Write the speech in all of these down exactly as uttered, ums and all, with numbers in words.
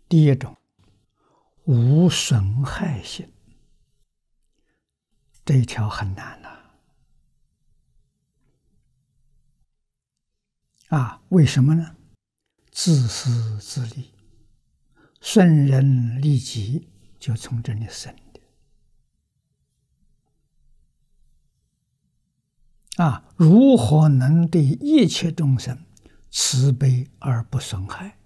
第一种，无损害性，这一条很难呐、啊。啊，为什么呢？自私自利，顺人利己，就从这里生的。啊，如何能对一切众生慈悲而不损害？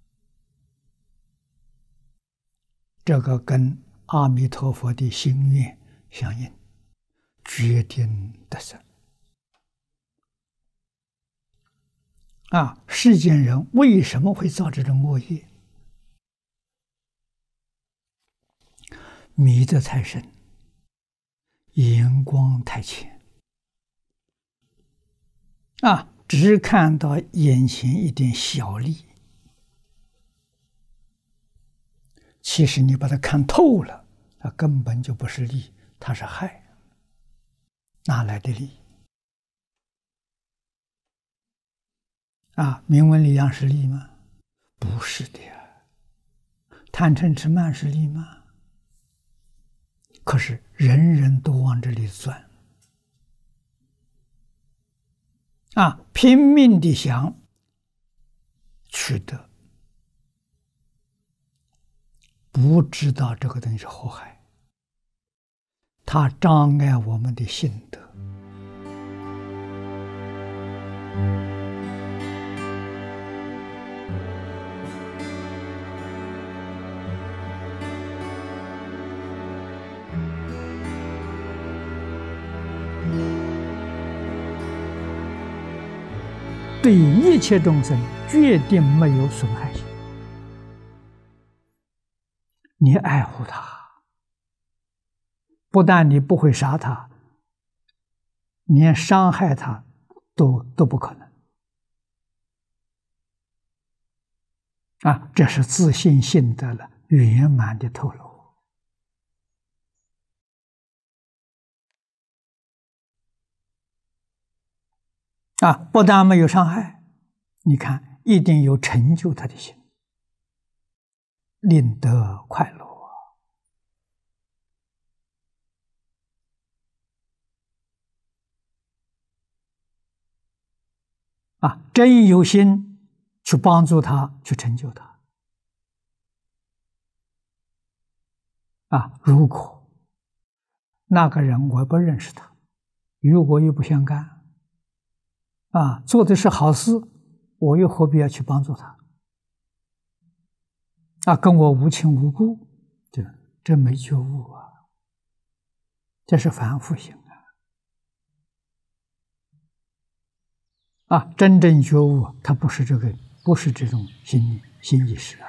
这个跟阿弥陀佛的心愿相应，决定得胜。啊，世间人为什么会造这种恶业？迷得太深，眼光太浅。啊，只看到眼前一点小利，其实你把它看透了，它根本就不是利，它是害。哪来的利？啊，名闻利养是利吗？不是的呀。贪嗔痴慢是利吗？可是人人都往这里钻。啊，拼命地想取得，不知道这个东西是祸害，它障碍我们的心德。对一切众生决定没有损害性。你爱护他，不但你不会杀他，连伤害他都都不可能。啊，这是自信心得了圆满的透露。啊，不但没有伤害，你看，一定有成就他的心，令得快乐啊！真有心去帮助他，去成就他。啊，如果那个人我不认识他，与我又不相干。啊，做的是好事，我又何必要去帮助他？啊，跟我无亲无故，这这没觉悟啊，这是凡夫心啊！啊，真正觉悟，他不是这个，不是这种心心意识啊！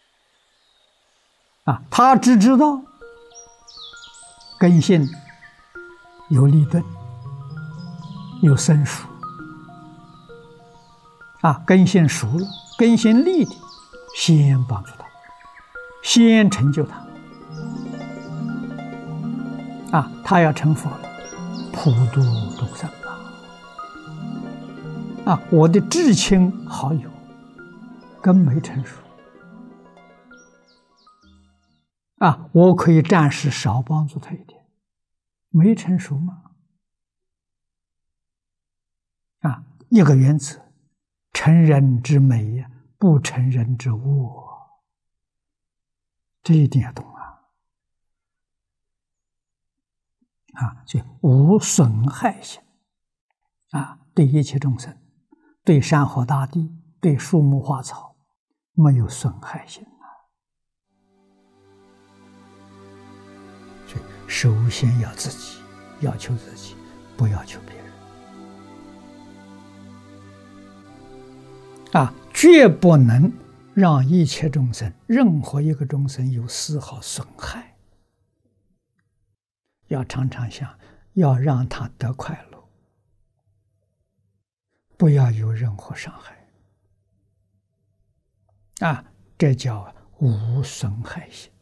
啊，他只知道根性有利钝，有生疏。啊，根性熟了，根性利的，先帮助他，先成就他。啊，他要成佛了，普度众生啊！啊，我的至亲好友根没成熟，啊，我可以暂时少帮助他一点，没成熟吗？啊，一个原则。成人之美呀，不成人之恶，这一定要懂啊！啊，就无损害性啊，对一切众生，对山河大地，对树木花草，没有损害性啊。所以，首先要自己要求自己，不要求别人。啊，绝不能让一切众生，任何一个众生有丝毫损害。要常常想，要让他得快乐，不要有任何伤害。啊，这叫无损害性。